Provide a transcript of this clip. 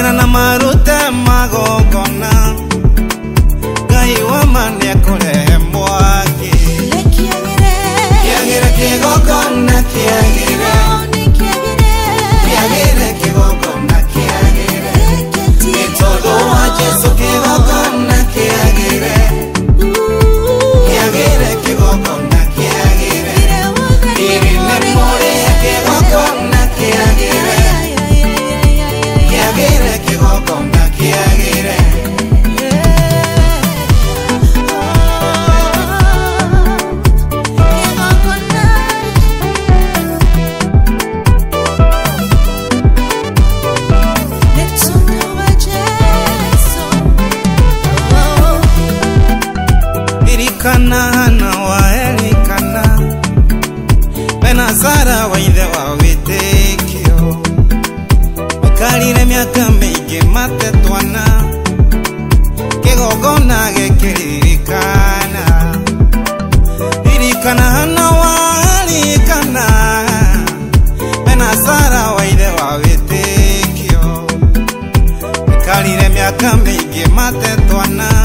ririkana na marute magongona Ngai wa mane kurehe mwaki kiagire kigongona kiagire kigongona kiagire itondo wa Jesu kigongona kiagire kigongona kiagire iri memore kigongona kiagire kigongona kiagire Kana wa Elikana Benazara wa ithe wa witikio Makarire miaka mingi matetwana Kigongona gikiririkana Ririkana wa Elikana Benazara wa ithe wa witikio Makarire miaka mingi matetwana